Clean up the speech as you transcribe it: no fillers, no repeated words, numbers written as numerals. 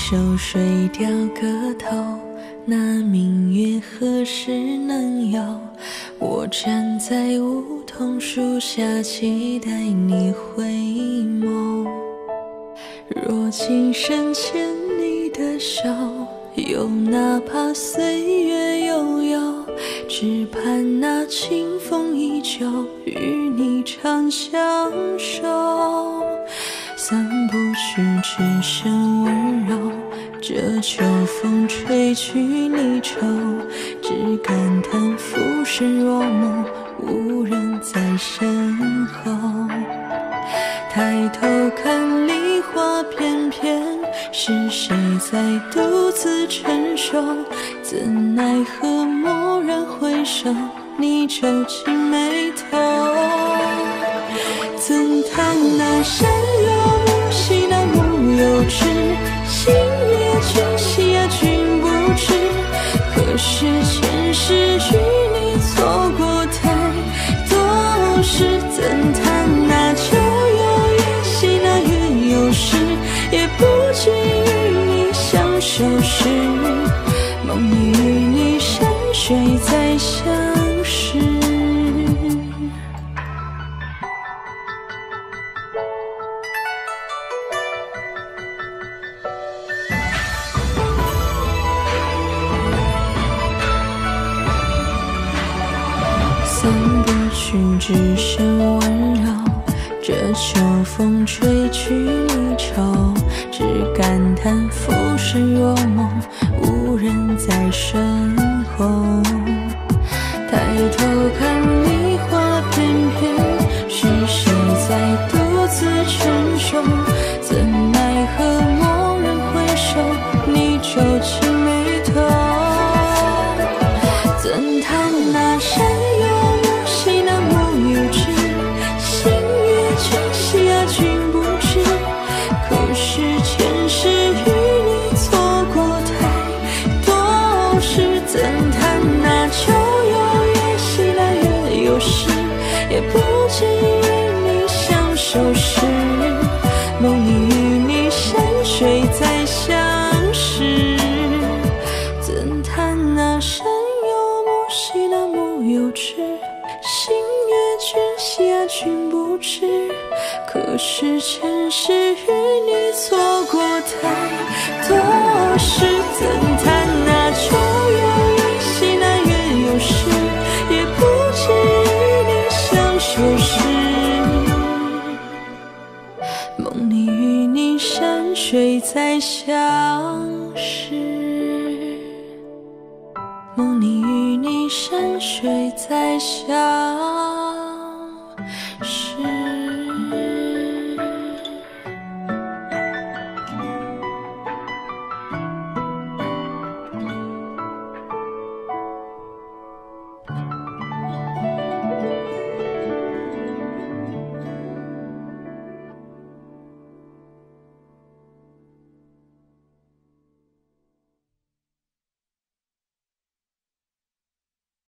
首水调歌头，那明月何时能有？我站在梧桐树下，期待你回眸。若今生牵你的手，又哪怕岁月悠悠，只盼那清风依旧，与你长相守。散不去，只剩温柔。这秋风吹去离愁，只感叹浮生若梦，无人在身后。抬头看梨花片片，是谁在独自承受？怎奈何蓦然回首，你皱起眉头。怎叹那山有木兮那木有枝，心悦君兮呀君不知。可是前世与你错过太多事，怎叹那秋有月兮那月有时，也不及与你相守时，梦里与你山水再相识。散不去，只剩温柔。这秋风吹去离愁，只感叹浮生若梦，无人在身后。抬头看梨花片片，是谁在独自承受？怎奈何蓦然回首，你皱起眉头。怎叹那山有木兮那木有枝，心悦君兮呀君不知。可是前世与你错过太多事，怎叹那秋有月兮那月有时，也不及与你相守时，梦里与你山水再相识。怎叹那山有木兮那木有枝，心悦君兮呀君不知。可是前世与你错过太多事，怎叹那秋有月兮那月有时，也不及与你相守时，梦里与你山水再相识，梦里与你山水再相识。